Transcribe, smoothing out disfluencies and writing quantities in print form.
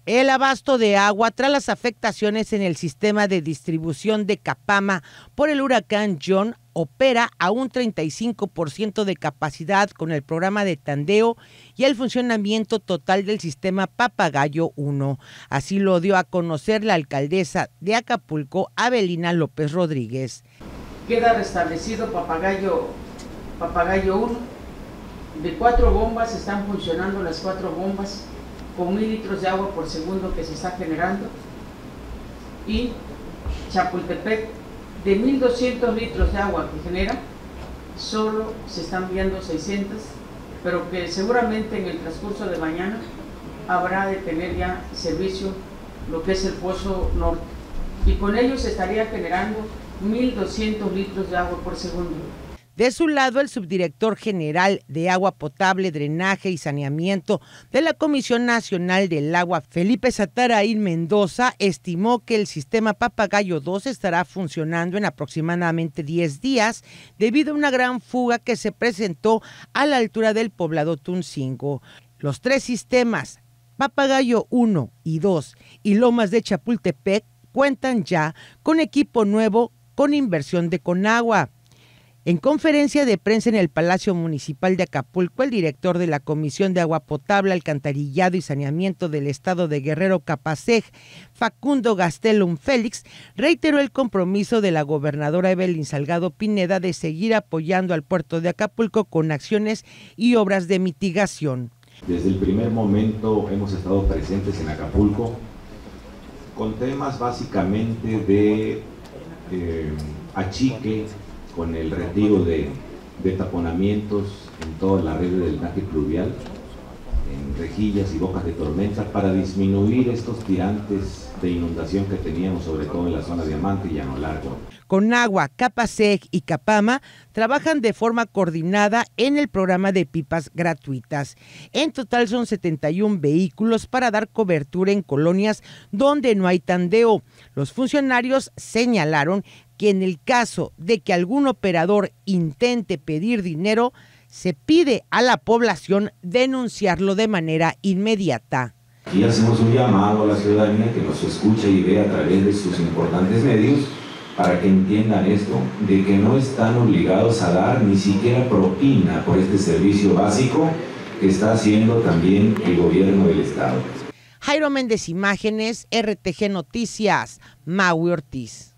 El abasto de agua tras las afectaciones en el sistema de distribución de Capama por el huracán John opera a un 35% de capacidad con el programa de tandeo y el funcionamiento total del sistema Papagayo 1. Así lo dio a conocer la alcaldesa de Acapulco, Avelina López Rodríguez. Queda restablecido Papagayo 1. De 4 bombas están funcionando las 4 bombas con 1000 litros de agua por segundo que se está generando, y Chapultepec, de 1200 litros de agua que genera, solo se están viendo 600, pero que seguramente en el transcurso de mañana habrá de tener ya servicio lo que es el Pozo Norte, y con ello se estaría generando 1200 litros de agua por segundo. De su lado, el subdirector general de Agua Potable, Drenaje y Saneamiento de la Comisión Nacional del Agua, Felipe Satarain Mendoza, estimó que el sistema Papagayo 2 estará funcionando en aproximadamente 10 días debido a una gran fuga que se presentó a la altura del poblado Tuncingo. Los 3 sistemas, Papagayo 1 y 2 y Lomas de Chapultepec, cuentan ya con equipo nuevo con inversión de Conagua. En conferencia de prensa en el Palacio Municipal de Acapulco, el director de la Comisión de Agua Potable, Alcantarillado y Saneamiento del Estado de Guerrero Capaseg, Facundo Gastelum Félix, reiteró el compromiso de la gobernadora Evelyn Salgado Pineda de seguir apoyando al puerto de Acapulco con acciones y obras de mitigación. Desde el primer momento hemos estado presentes en Acapulco con temas básicamente de achique, con el retiro de taponamientos en toda la red del drenaje pluvial, en rejillas y bocas de tormenta, para disminuir estos tirantes de inundación que teníamos, sobre todo en la zona Diamante y Llano Largo. Conagua, Capaseg y Capama trabajan de forma coordinada en el programa de pipas gratuitas. En total son 71 vehículos para dar cobertura en colonias donde no hay tandeo. Los funcionarios señalaron que en el caso de que algún operador intente pedir dinero, se pide a la población denunciarlo de manera inmediata. Y hacemos un llamado a la ciudadanía que nos escuche y vea a través de sus importantes medios para que entiendan esto, de que no están obligados a dar ni siquiera propina por este servicio básico que está haciendo también el gobierno del estado. Jairo Méndez, Imágenes, RTG Noticias, Maui Ortiz.